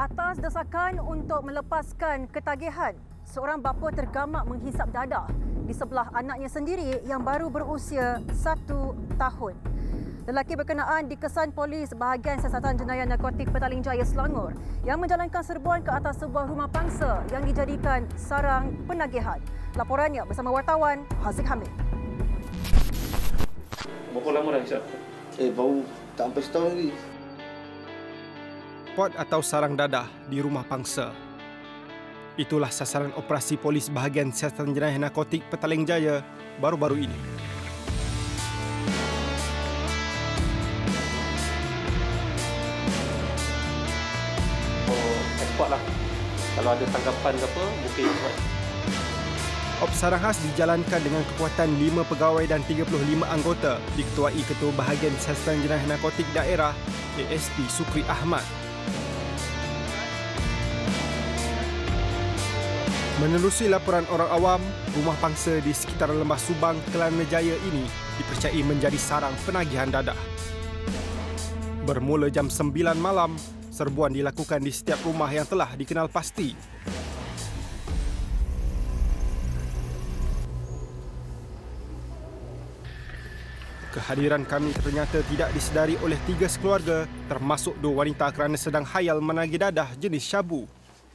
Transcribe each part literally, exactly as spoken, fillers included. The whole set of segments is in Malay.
Atas desakan untuk melepaskan ketagihan, seorang bapa tergamak menghisap dadah di sebelah anaknya sendiri yang baru berusia satu tahun. Lelaki berkenaan dikesan polis bahagian siasatan jenayah narkotik Petaling Jaya Selangor yang menjalankan serbuan ke atas sebuah rumah pangsa yang dijadikan sarang penagihan. Laporannya bersama wartawan Haziq Hamid. Berapa lama dah hisap? Eh, baru tak sampai setahun lagi. Pot atau sarang dadah di rumah pangsa. Itulah sasaran operasi polis bahagian siasatan jenayah narkotik Petaling Jaya baru-baru ini. Oh, ekspor lah. Kalau ada tanggapan ke apa, mungkin ekspor. Op sarang khas dijalankan dengan kekuatan lima pegawai dan tiga puluh lima anggota diketuai Ketua Bahagian Siasatan Jenayah Narkotik Daerah A S P Sukri Ahmad. Menerusi laporan orang awam, rumah pangsa di sekitar Lembah Subang, Kelana Jaya ini dipercayai menjadi sarang penagihan dadah. Bermula jam sembilan malam, serbuan dilakukan di setiap rumah yang telah dikenal pasti. Kehadiran kami ternyata tidak disedari oleh tiga sekeluarga, termasuk dua wanita kerana sedang hayal menagih dadah jenis syabu.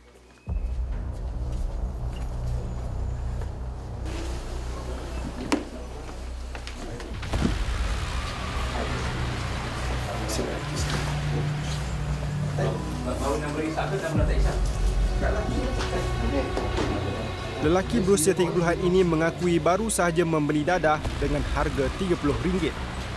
Lelaki berusia tiga puluhan ini mengakui baru sahaja membeli dadah dengan harga tiga puluh ringgit.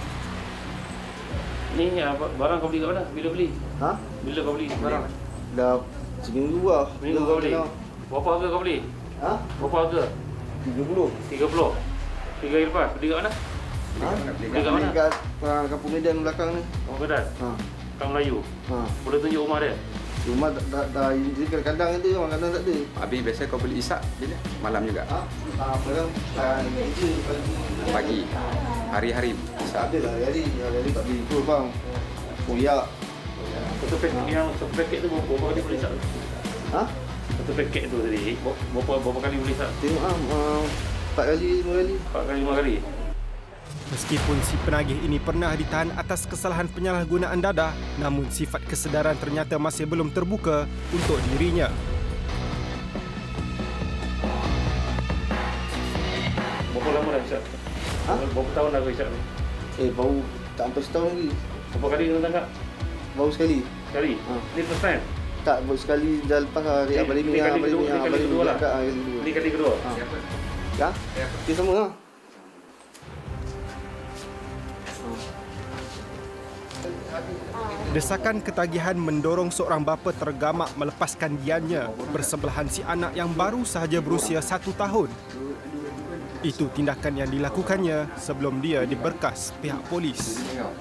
Ni barang kau beli kat mana? Bila beli? Ha? Bila kau beli barang? Dah seminggu lah. Minggu kau beli? Berapa harga kau beli? Ha? Berapa harga? tiga puluh. tiga puluh. Tiga hari lepas. Beli kat mana? Ha? Beli kat mana? Kat uh, Kampung Medan belakang ni. Kampung Medan? Ha. Kampung Melayu? Ha. Boleh tunjuk rumah dia? Rumah dah, dah, dah ini kadang-kadang ada, orang kadang tak ada. Habis biasa kau beli isak bila? Malam juga? Ha? Ah, kadang ah, kerja pagi. Pagi? Hari-hari isak? Tak ada lah, hari-hari. Hari-hari tak beli ikut bang. Koyak. Satu paket yang satu paket tu berapa kali boleh isak? Ha? Satu paket tu tadi, berapa berapa kali boleh isak? Tengok ah, uh, empat kali, lima kali. Empat kali, lima kali? Meskipun si penagih ini pernah ditahan atas kesalahan penyalahgunaan dadah, namun sifat kesedaran ternyata masih belum terbuka untuk dirinya. Berapa lama dah hisap? Ha? Berapa tahun dah kau hisap ni? Eh, baru tak sampai setahun lagi. Berapa kali kena tangkap? Baru sekali. Sekali? Ha. Ni first time? Tak, baru sekali dah lepas hari Ni- abang ni Limi. kali abang kedua- Limi, ni abang kali Limi kedua lah. dekat, ah, kali kedua. Ni kali kedua? Ha. Ya? Dia sama lah. Desakan ketagihan mendorong seorang bapa tergamak melepaskan diannya bersebelahan si anak yang baru sahaja berusia satu tahun. Itu tindakan yang dilakukannya sebelum dia diberkas pihak polis.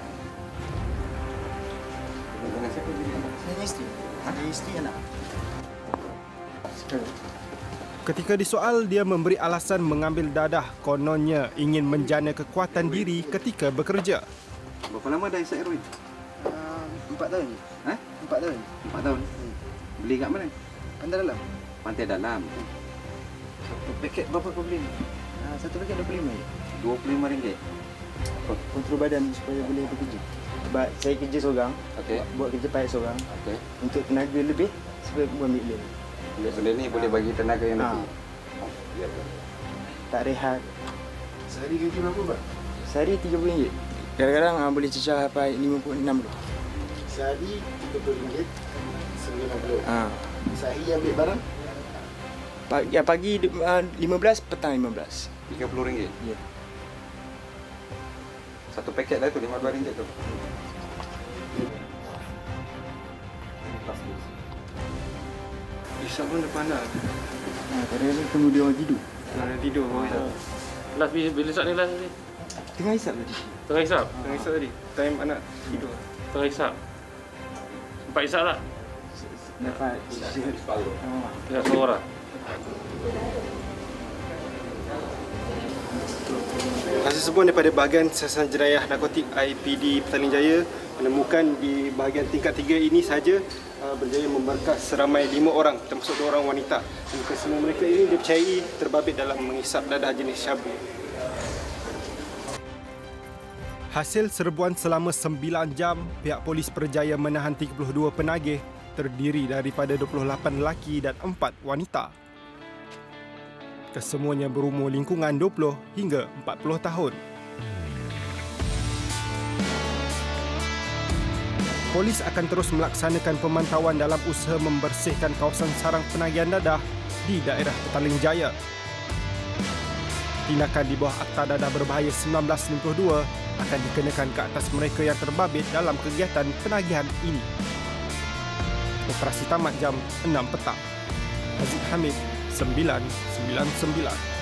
Ketika disoal, dia memberi alasan mengambil dadah kononnya ingin menjana kekuatan diri ketika bekerja. Berapa lama dah isap heroin? Uh, empat tahun. Ha? Empat tahun. Empat tahun? Hmm. Beli kat mana? Pandai dalam. Pantai Dalam. Satu paket berapa kau beli? Uh, satu paket dua puluh lima je. dua puluh lima ringgit. Kontrol badan supaya boleh bekerja. Sebab saya kerja seorang. Okey. Buat kerja payah seorang. Okey. Untuk tenaga lebih, supaya aku ambil dia. Benda ni boleh bagi tenaga yang Ha. lebih. Ya. Tak rehat. Sehari gaji berapa, Pak? Sehari tiga puluh ringgit. Kadang-kadang uh, boleh cecah sampai lima puluh enam puluh. Sehari tiga puluh ringgit, sembilan puluh. Ha. Sehari ambil barang? Pagi, ya, pagi uh, lima belas, petang lima belas. tiga puluh ringgit. Ya. Satu paket dah tu lima puluh ringgit tu. Isap pun dah pandai. Ha, kadang-kadang tunggu dia orang tidur. Nak tidur baru isap. Last bila, bila isap ni last ni? Tengah hisap tadi. Tengah isap? Tengah isap tadi. Time anak tidur. Tengah isap? Empat isap tak? Dapat. Ya, seorang. Hasil serbuan daripada bahagian siasatan jenayah narkotik I P D Petaling Jaya menemukan di bahagian tingkat tiga ini saja uh, berjaya memberkas seramai lima orang, termasuk dua orang wanita. Dan kesemua mereka ini dipercayai terbabit dalam menghisap dadah jenis syabu. Hasil serbuan selama sembilan jam, pihak polis berjaya menahan tiga puluh dua penagih terdiri daripada dua puluh lapan lelaki dan empat wanita. Kesemuanya berumur lingkungan dua puluh hingga empat puluh tahun. Polis akan terus melaksanakan pemantauan dalam usaha membersihkan kawasan sarang penagihan dadah di daerah Petaling Jaya. Tindakan di bawah Akta Dadah Berbahaya seribu sembilan ratus lima puluh dua akan dikenakan ke atas mereka yang terbabit dalam kegiatan penagihan ini. Operasi tamat jam enam petang. Aziz Hamid, sembilan sembilan sembilan.